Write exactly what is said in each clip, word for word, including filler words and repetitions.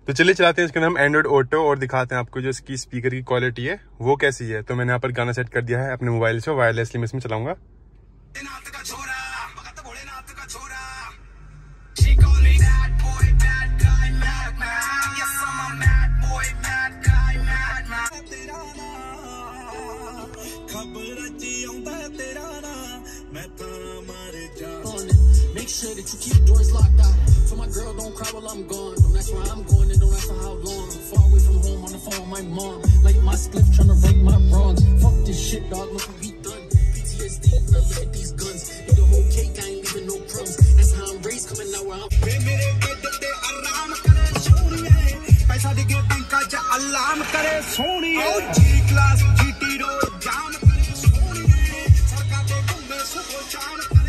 तो चलिए चलाते हैं इसका नाम एंड्रॉइड ऑटो और दिखाते हैं आपको जो इसकी स्पीकर की क्वालिटी है वो कैसी है। तो मैंने यहाँ पर गाना सेट कर दिया है अपने मोबाइल से, वायरलेसली मैं इसमें चलाऊंगा। Make sure that you keep doors locked out. So my girl don't cry while I'm gone. Don't ask where I'm going and don't ask for how long. Far away from home on the phone with my mom. Like my spliff tryna right my wrongs. Fuck this shit, dog. Look what we done. P T S D. Now look at these guns. Eat the whole cake. I ain't leaving no crumbs. That's how I'm raised. Coming out where I'm. मेरे बेटे ते आराम करे सोनिए. पैसा दिखे बिंका जा alarm करे सोनिए. G class G T road जाम करे सोनिए. सरकार दे गुम्बे सुबह जाम करे.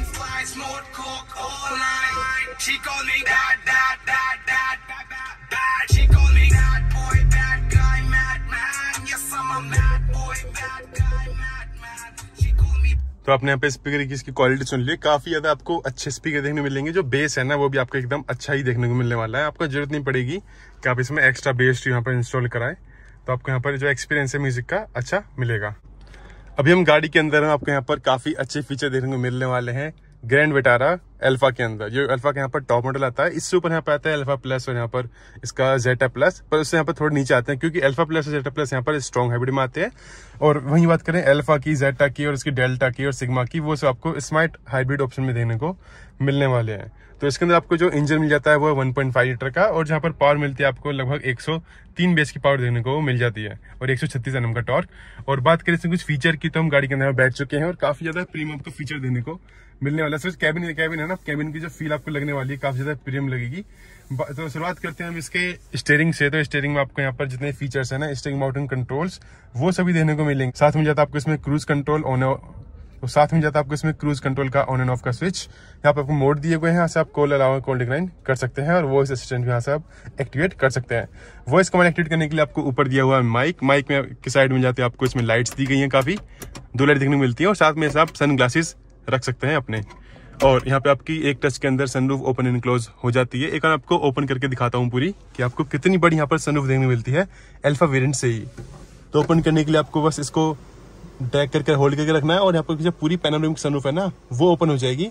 Smoke coke all night. She call me that, that, that, that, that, that. She call me that boy, bad guy, mad man. Yes, I'm a mad boy, bad guy, mad man. She call me. तो आपने यहाँ पे speaker की इसकी quality सुन ली। काफी ज्यादा आपको अच्छे स्पीकर देखने मिलेंगे। जो बेस है ना वो भी आपको एकदम अच्छा ही देखने को मिलने वाला है। आपको जरूरत नहीं पड़ेगी कि आप इसमें एक्स्ट्रा बेस यहाँ पर इंस्टॉल कराएं। तो आपको यहाँ पर जो एक्सपीरियंस है म्यूजिक का अच्छा मिलेगा। अभी हम गाड़ी के अंदर हैं, आपको यहाँ पर काफी अच्छे फीचर देखने को मिलने वाले हैं ग्रैंड विटारा अल्फा के अंदर। जो अल्फा के यहाँ पर टॉप मॉडल आता है, इससे ऊपर यहाँ पे आता है अल्फा प्लस और यहाँ पर इसका जेटा प्लस, पर उससे यहाँ पर थोड़े नीचे आते हैं क्योंकि अल्फा प्लस और जेटा प्लस यहाँ पर स्ट्रॉन्ग हाइब्रिड में आते हैं। और वहीं बात करें अल्फा की, जेटा की और इसकी डेल्टा की और सिग्मा की, वो सब आपको स्मार्ट हाइब्रिड ऑप्शन में देखने को मिलने वाले हैं। तो इसके अंदर आपको जो इंजन मिल जाता है वो वन पॉइंट फाइव लीटर का, और जहाँ पर पावर मिलती है आपको लगभग एक सौ तीन बेस की पावर देखने को मिल जाती है और एक सौ छत्तीस एनएम का टॉर्क। और बात करें इसमें कुछ फीचर की, तो हम गाड़ी के अंदर बैठ चुके हैं और काफी ज्यादा प्रीमियम का फीचर देने को मिलने वाला है। सिर्फ कैबिन कैबिन है ना, कैबिन की जो फील आपको लगने वाली है काफी ज्यादा प्रीमियम लगेगी। तो शुरुआत करते हैं हम इसके स्टीयरिंग से। तो स्टीयरिंग में आपको यहाँ पर जितने फीचर्स है ना, स्टीयरिंग माउंटेन कंट्रोल्स, वो सभी देखने को मिलेंगे। साथ में जाता है आपको इसमें क्रूज कंट्रोल ऑन, तो साथ में जाता है आपको इसमें क्रूज कंट्रोल का ऑन एंड ऑफ का स्विच। यहाँ पे आपको मोड दिए हुए हैं, यहाँ से आप कॉल अलावा कॉल डिक्लाइन कर सकते हैं और वॉइस असिस्टेंट यहाँ से आप एक्टिवेट कर सकते हैं। वॉइस कमांड एक्टिवेट करने के लिए आपको ऊपर दिया हुआ है माइक। माइक में की साइड में जाते हैं आपको इसमें लाइट्स दी गई हैं, काफी दो लाइट देखने को मिलती है, और साथ में आप सन ग्लासेस रख सकते हैं अपने। और यहाँ पे आपकी एक टच के अंदर सनरूफ ओपन एंड क्लोज हो जाती है। एक बार आपको ओपन करके दिखाता हूँ पूरी कि आपको कितनी बड़ी यहाँ पर सनरूफ देखने को मिलती है अल्फा वेरिएंट से ही। तो ओपन करने के लिए आपको बस इसको ड्रैग करके होल्ड करके रखना है और यहाँ पर जो पूरी पैनोरामिक सनरूफ है ना वो ओपन हो जाएगी।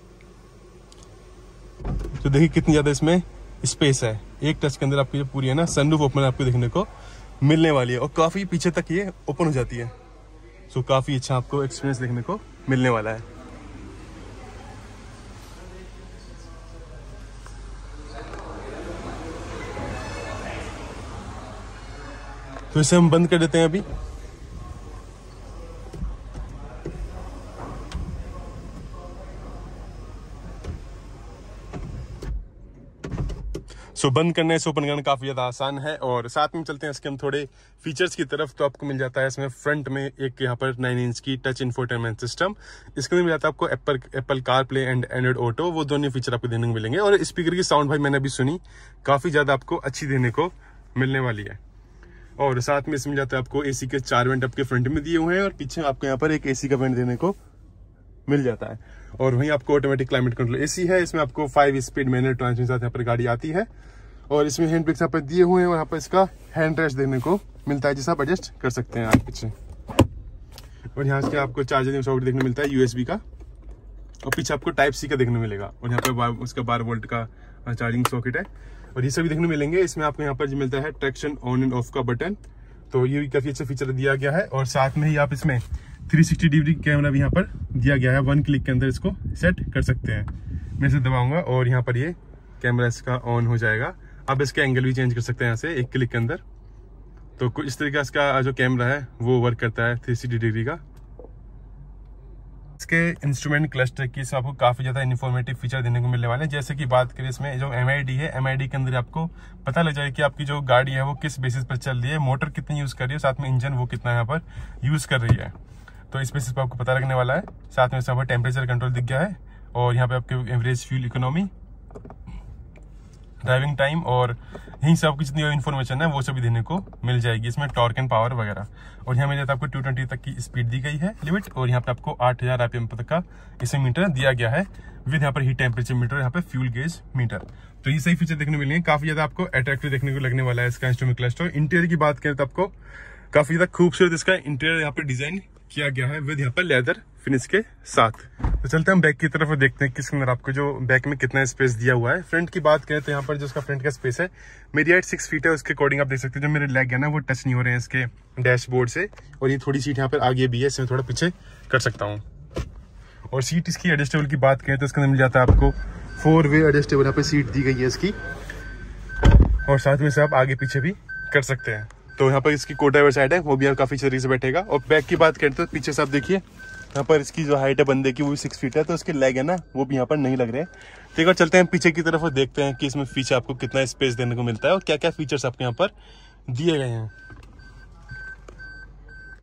तो देखिए कितनी ज्यादा इसमें स्पेस है। एक टच के अंदर आपकी जो पूरी है ना सनरूफ ओपन आपको देखने को मिलने वाली है और काफी पीछे तक ये ओपन हो जाती है। सो काफी अच्छा आपको एक्सपीरियंस देखने को मिलने वाला है। तो इसे हम बंद कर देते हैं अभी। सो so, बंद करना है, इसे ओपन करना काफी ज्यादा आसान है। और साथ में चलते हैं इसके हम थोड़े फीचर्स की तरफ। तो आपको मिल जाता है इसमें फ्रंट में एक यहाँ पर नाइन इंच की टच इंफोटेनमेंट सिस्टम। इसके अंदर मिल जाता है आपको Apple Apple CarPlay and Android Auto, वो दोनों फीचर आपको देने को मिलेंगे। और स्पीकर की साउंड भाई मैंने अभी सुनी, काफी ज्यादा आपको अच्छी देने को मिलने वाली है। और साथ में इसमें जाता है आपको एसी के चार वेंट आपके फ्रंट में दिए हुए हैं और पीछे आपको यहाँ पर एक एसी का वेंट देने को मिल जाता है। और वहीं आपको ऑटोमेटिक क्लाइमेट कंट्रोल एसी है। इसमें आपको फाइव स्पीड मैनुअल ट्रांसमिशन के साथ यहाँ पर गाड़ी आती है और इसमें हैंड ब्रेक्स यहाँ पर दिए हुए हैं और यहाँ पर इसका हैंड रेस्ट देने को मिलता है जिसे आप एडजस्ट कर सकते हैं आगे पीछे। और यहाँ से आपको चार्जिंग सॉकेट देखने मिलता है यूएसबी का और पीछे आपको टाइप सी का देखने मिलेगा और यहाँ पर उसका बारह वोल्ट का चार्जिंग सॉकेट है और ये सभी देखने मिलेंगे। इसमें आपको यहाँ पर जो मिलता है ट्रैक्शन ऑन एंड ऑफ का बटन, तो ये भी काफी अच्छा फीचर दिया गया है। और साथ में ही आप इसमें थ्री सिक्सटी डिग्री कैमरा भी यहाँ पर दिया गया है, वन क्लिक के अंदर इसको सेट कर सकते हैं। मैं इसे दबाऊंगा और यहाँ पर ये कैमरा इसका ऑन हो जाएगा। आप इसके एंगल भी चेंज कर सकते हैं यहाँ से एक क्लिक के अंदर। तो कुछ इस तरीके का इसका जो कैमरा है वो वर्क करता है थ्री सिक्सटी डिग्री का। इसके इंस्ट्रूमेंट क्लस्टर की से आपको काफी ज्यादा इन्फॉर्मेटिव फीचर देने को मिलने वाले हैं। जैसे कि बात करें इसमें जो एम आई डी है, एम आई डी के अंदर आपको पता लग जाए कि आपकी जो गाड़ी है वो किस बेसिस पर चल रही है, मोटर कितनी यूज कर रही है, साथ में इंजन वो कितना यहाँ पर यूज कर रही है। तो इस बेसिस पर आपको पता लगने वाला है। साथ में यहाँ पर टेम्परेचर कंट्रोल दिख गया है और यहाँ पे आपके average fuel economy, driving time और यहीं से आपकी जितनी इन्फॉर्मेशन है वो सभी देने को मिल जाएगी इसमें, टॉर्क एंड पावर वगैरह। और यहाँ मिल जाता है आपको टू ट्वेंटी तक की स्पीड दी गई है लिमिट, और यहाँ पे आपको आठ हजार आरपीएम तक का इसमें मीटर दिया गया है विद यहाँ पर हीट टेम्परेचर मीटर, यहाँ पे फ्यूल गेज मीटर। तो ये सही फीचर देखने को मिलेंगे, काफी ज्यादा आपको अट्रैक्टिव देखने को लगने वाला है इसका इंस्ट्रूमेंट क्लस्टर। इंटीरियर की बात करें तो आपको काफी ज्यादा खूबसूरत इसका इंटीरियर यहाँ पे डिजाइन किया गया है विद यहाँ पर लेदर फिनिश के साथ। तो चलते हैं हम बैक की तरफ और देखते हैं किसके अंदर आपको जो बैक में कितना स्पेस दिया हुआ है। फ्रंट की बात करें तो यहाँ पर जो उसका फ्रंट का स्पेस है, मेरी हाइट सिक्स फीट है, उसके अकॉर्डिंग आप देख सकते हैं जो मेरे लेग है ना वो टच नहीं हो रहे हैं इसके डैशबोर्ड से। और ये थोड़ी सीट यहाँ पर आगे भी है, इसमें थोड़ा पीछे कर सकता हूँ। और सीट इसकी एडजस्टेबल की बात करें तो इसके अंदर मिल जाता है आपको फोर वे एडजस्टेबल यहाँ पे सीट दी गई है इसकी, और साथ में से आप आगे पीछे भी कर सकते हैं। तो यहाँ पर इसकी को ड्राइवर साइड है वो भी काफी अच्छे तरीके से बैठेगा। और बैक की बात करें तो पीछे से आप देखिए यहाँ पर इसकी जो हाइट है बंदे की वो भी सिक्स फीट है, तो इसके लेग है ना वो भी यहाँ पर नहीं लग रहे हैं। तो एक बार चलते हैं पीछे की तरफ और देखते हैं कि इसमें पीछे आपको कितना स्पेस देने को मिलता है और क्या क्या फीचर्स आपको यहाँ पर दिए गए हैं।